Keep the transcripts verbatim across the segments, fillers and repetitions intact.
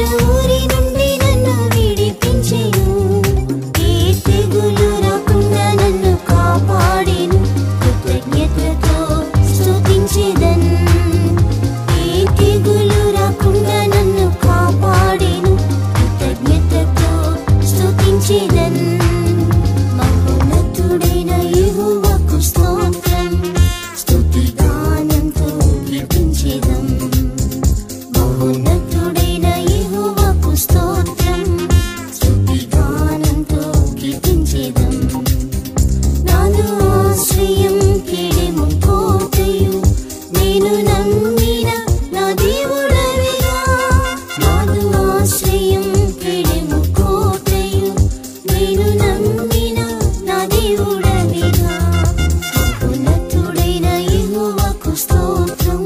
ఊరి నుండి నన్ను విడిపించెను ఏ తెగులు రాకుండా నన్ను కాపాడెను కృతజ్ఞతతో స్తుతించెదన్ ఏ తెగులు రాకుండా నన్ను కాపాడెను కృతజ్ఞతతో స్తుతించెదన్ మహోన్నతుడైన యెహోవాకు స్తోత్రం స్తుతిగానంతో కీర్తించెదం మహోన్నతుడైన యెహోవాకు స్తోత్రం స్తుతిగానంతో కీర్తించెదం నాదు ఆశ్రయం కేడెము కోటయు నేను నమ్మిన నా దేవుడవిగా నాదు ఆశ్రయం కేడెము కోటయు నేను నమ్మిన నా దేవుడవిగా మహోన్నతుడైన యెహోవాకు స్తోత్రం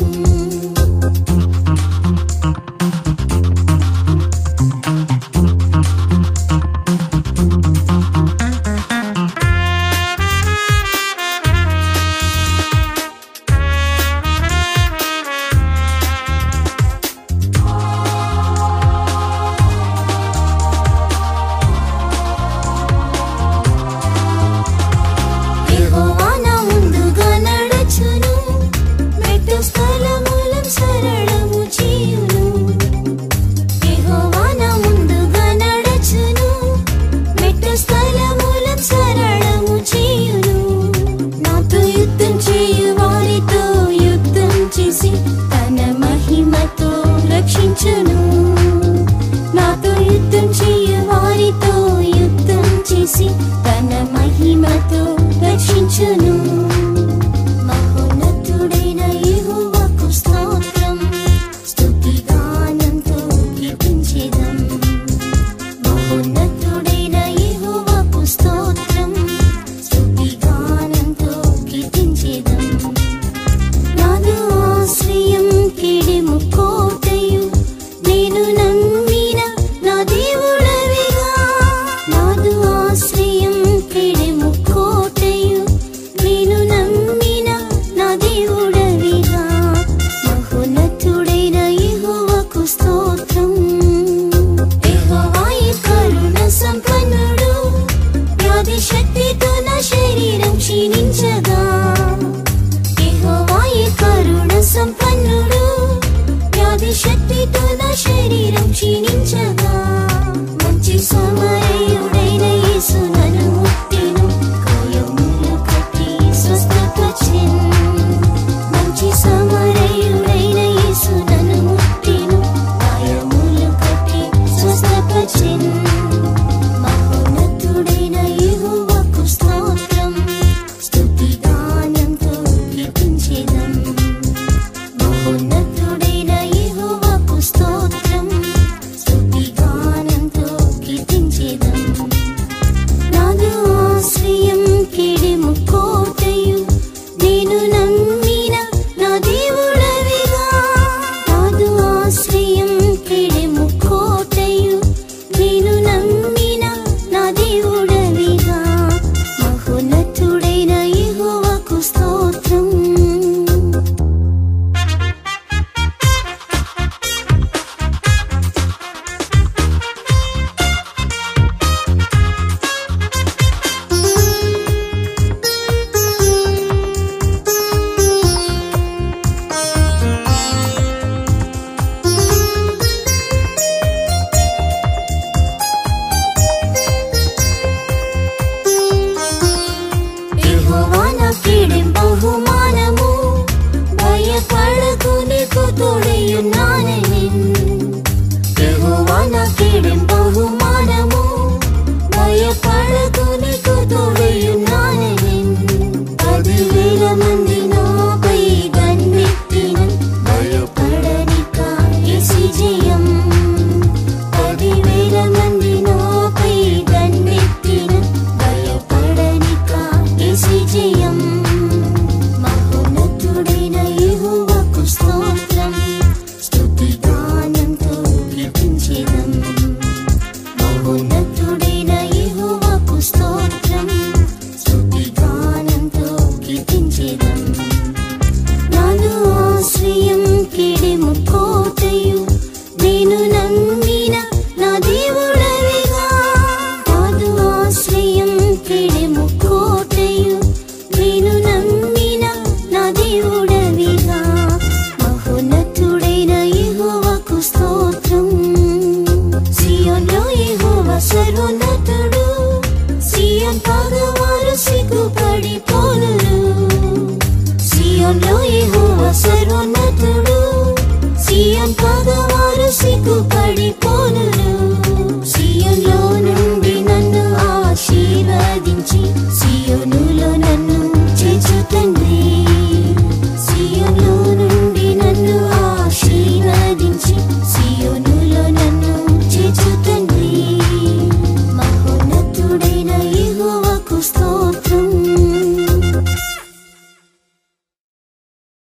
యెహోవా నా ముందుగా నడచును మెట్టు స్థలములను సరళము చేయును యెహోవా నా ముందుగా నడచును మెట్టు స్థలములను సరళము చేయును నాతో యుద్ధం చేయు వారితో యుద్ధం చేసి తన మహిమతో రక్షించును నాతో యుద్ధం చేయు వారితో యుద్ధం చేసి తన మహిమతో రక్షించును